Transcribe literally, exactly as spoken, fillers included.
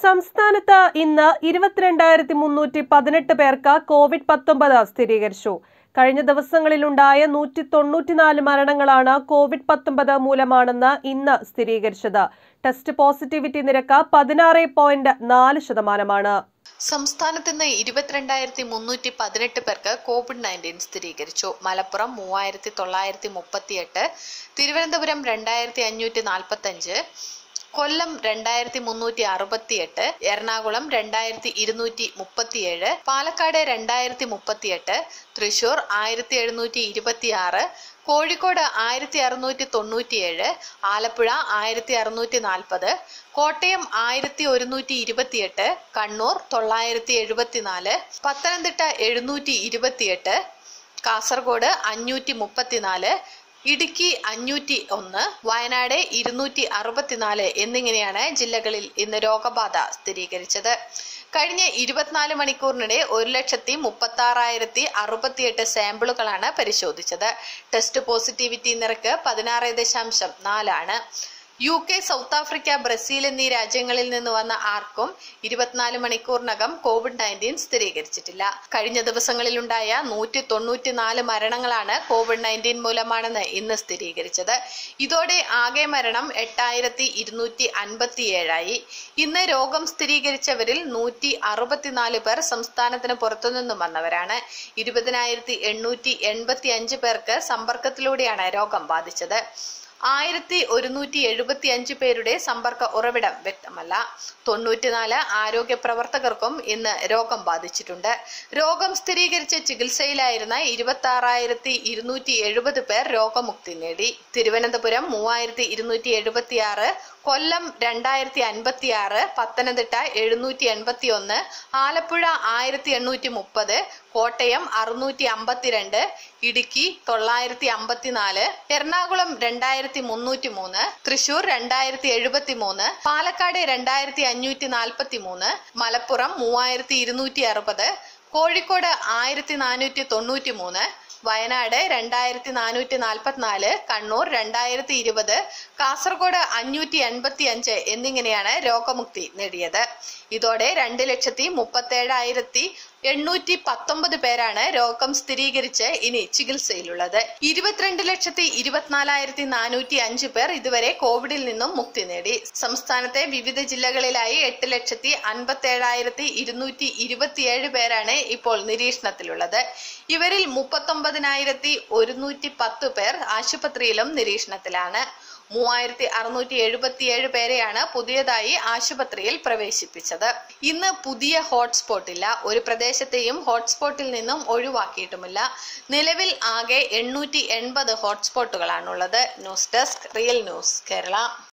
സംസ്ഥാനത്ത് ഇന്ന് ഇരുപത്തിരണ്ടായിരത്തി മുന്നൂറ്റി പതിനെട്ട് പേർക്ക് കോവിഡ് പത്തൊമ്പത് സ്ഥിരീകരിച്ചു. കഴിഞ്ഞ ദിവസങ്ങളിലുണ്ടായ നൂറ്റി തൊണ്ണൂറ്റിനാല് മരണങ്ങളാണ് കോവിഡ് പത്തൊമ്പത് മൂലമാണെന്ന് ഇന്ന് സ്ഥിരീകരിച്ചത്. ടെസ്റ്റ് പോസിറ്റിവിറ്റി നിരക്ക് പതിനാറ് പോയിന്റ് നാല് ശതമാനമാണ്. സംസ്ഥാനത്ത് ഇന്ന് ഇരുപത്തിരണ്ടായിരത്തി മുന്നൂറ്റി പതിനെട്ട് പേർക്ക് കോവിഡ് നയൻറ്റീൻ സ്ഥിരീകരിച്ചു. മലപ്പുറം മൂവായിരത്തി തൊള്ളായിരത്തി മുപ്പത്തിയെട്ട്, തിരുവനന്തപുരം രണ്ടായിരത്തി അഞ്ഞൂറ്റി നാൽപ്പത്തി അഞ്ച്, കൊല്ലം രണ്ടായിരത്തി മുന്നൂറ്റി അറുപത്തിയെട്ട്, എറണാകുളം രണ്ടായിരത്തി ഇരുന്നൂറ്റി മുപ്പത്തിയേഴ്, പാലക്കാട് രണ്ടായിരത്തി മുപ്പത്തിയെട്ട്, തൃശൂർ ആയിരത്തി എഴുന്നൂറ്റി ഇരുപത്തി ആറ്, കോഴിക്കോട് ആയിരത്തി അറുന്നൂറ്റി തൊണ്ണൂറ്റിയേഴ്, ആലപ്പുഴ ആയിരത്തി അറുന്നൂറ്റി നാൽപ്പത്, കോട്ടയം ആയിരത്തി ഒരുന്നൂറ്റി ഇരുപത്തിയെട്ട്, കണ്ണൂർ തൊള്ളായിരത്തി എഴുപത്തിനാല്, പത്തനംതിട്ട എഴുന്നൂറ്റി ഇരുപത്തിയെട്ട്, കാസർഗോഡ് അഞ്ഞൂറ്റി മുപ്പത്തിനാല്, ഇടുക്കി അഞ്ഞൂറ്റി ഒന്ന്, വയനാട് ഇരുന്നൂറ്റി അറുപത്തിനാല് എന്നിങ്ങനെയാണ് ജില്ലകളിൽ ഇന്ന് രോഗബാധ സ്ഥിരീകരിച്ചത്. കഴിഞ്ഞ ഇരുപത്തിനാല് മണിക്കൂറിനിടെ ഒരു ലക്ഷത്തി മുപ്പത്തി ആറായിരത്തി അറുപത്തിയെട്ട് സാമ്പിളുകളാണ് പരിശോധിച്ചത്. ടെസ്റ്റ് പോസിറ്റിവിറ്റി നിരക്ക് പതിനാറ് ദശാംശം നാലാണ്. U K, South Africa, Brazil എന്നീ രാജ്യങ്ങളിൽ നിന്ന് വന്ന ആർക്കും ഇരുപത്തിനാല് മണിക്കൂറിനകം കോവിഡ് നയൻറ്റീൻ സ്ഥിരീകരിച്ചിട്ടില്ല. കഴിഞ്ഞ ദിവസങ്ങളിലുണ്ടായ നൂറ്റി തൊണ്ണൂറ്റിനാല് മരണങ്ങളാണ് കോവിഡ് നയൻറ്റീൻ മൂലമാണെന്ന് ഇന്ന് സ്ഥിരീകരിച്ചത്. ഇതോടെ ആകെ മരണം എട്ടായിരത്തി ഇരുന്നൂറ്റി അൻപത്തി ഏഴായി. ഇന്ന് രോഗം സ്ഥിരീകരിച്ചവരിൽ നൂറ്റി അറുപത്തിനാല് പേർ സംസ്ഥാനത്തിന് പുറത്തുനിന്നും വന്നവരാണ്. ഇരുപതിനായിരത്തി എണ്ണൂറ്റി എൺപത്തി അഞ്ച് പേർക്ക് സമ്പർക്കത്തിലൂടെയാണ് രോഗം ബാധിച്ചത്. ആയിരത്തി ഒരുന്നൂറ്റി എഴുപത്തി അഞ്ച് പേരുടെ സമ്പർക്ക ഉറവിടം വ്യക്തമല്ല. തൊണ്ണൂറ്റിനാല് ആരോഗ്യ പ്രവർത്തകർക്കും ഇന്ന് രോഗം ബാധിച്ചിട്ടുണ്ട്. രോഗം സ്ഥിരീകരിച്ച് ചികിത്സയിലായിരുന്ന ഇരുപത്തി ആറായിരത്തി ഇരുന്നൂറ്റി എഴുപത് പേർ രോഗമുക്തി നേടി. തിരുവനന്തപുരം മൂവായിരത്തി ഇരുന്നൂറ്റി എഴുപത്തി ആറ്, കൊല്ലം രണ്ടായിരത്തി അൻപത്തി ആറ്, പത്തനംതിട്ട എഴുന്നൂറ്റി എൺപത്തി ഒന്ന്, ആലപ്പുഴ ആയിരത്തി എണ്ണൂറ്റി മുപ്പത്, കോട്ടയം അറുന്നൂറ്റി അമ്പത്തിരണ്ട്, ഇടുക്കി തൊള്ളായിരത്തി അമ്പത്തിനാല്, എറണാകുളം രണ്ടായിരത്തി മുന്നൂറ്റി മൂന്ന്, തൃശൂർ രണ്ടായിരത്തി എഴുപത്തി മൂന്ന്, പാലക്കാട് രണ്ടായിരത്തി അഞ്ഞൂറ്റി നാൽപ്പത്തി മൂന്ന്, മലപ്പുറം മൂവായിരത്തി ഇരുന്നൂറ്റി അറുപത്, കോഴിക്കോട് ആയിരത്തി നാനൂറ്റി തൊണ്ണൂറ്റി മൂന്ന്, വയനാട് രണ്ടായിരത്തി നാനൂറ്റി നാൽപ്പത്തിനാല്, കണ്ണൂർ രണ്ടായിരത്തി ഇരുപത്, കാസർഗോഡ് അഞ്ഞൂറ്റി എൺപത്തി അഞ്ച് എന്നിങ്ങനെയാണ് രോഗമുക്തി നേടിയത്. ഇതോടെ രണ്ട് ലക്ഷത്തി മുപ്പത്തി ഏഴായിരത്തി എണ്ണൂറ്റി പത്തൊമ്പത് പേരാണ് രോഗം സ്ഥിരീകരിച്ച് ഇനി ചികിത്സയിലുള്ളത്. ഇരുപത്തിരണ്ട് ലക്ഷത്തി ഇരുപത്തിനാലായിരത്തി നാനൂറ്റി അഞ്ച് പേർ ഇതുവരെ കോവിഡിൽ നിന്നും മുക്തി നേടി. സംസ്ഥാനത്തെ വിവിധ ജില്ലകളിലായി എട്ട് ലക്ഷത്തി അൻപത്തി ഏഴായിരത്തി ഇരുന്നൂറ്റി ഇരുപത്തിയേഴ് പേരാണ് ഇപ്പോൾ നിരീക്ഷണത്തിലുള്ളത്. ഇവരിൽ മുപ്പത്തൊമ്പതിനായിരത്തി ഒരുന്നൂറ്റി പത്ത് പേർ ആശുപത്രിയിലും നിരീക്ഷണത്തിലാണ്. മൂവായിരത്തി അറുന്നൂറ്റി എഴുപത്തിയേഴ് പേരെയാണ് പുതിയതായി ആശുപത്രിയിൽ പ്രവേശിപ്പിച്ചത്. ഇന്ന് പുതിയ ഹോട്ട്സ്പോട്ട് ഇല്ല. ഒരു പ്രദേശത്തെയും ഹോട്ട്സ്പോട്ടിൽ നിന്നും ഒഴിവാക്കിയിട്ടുമില്ല. നിലവിൽ ആകെ എണ്ണൂറ്റി എൺപത് ഹോട്ട്സ്പോട്ടുകളാണുള്ളത്. News desk, Real News Kerala.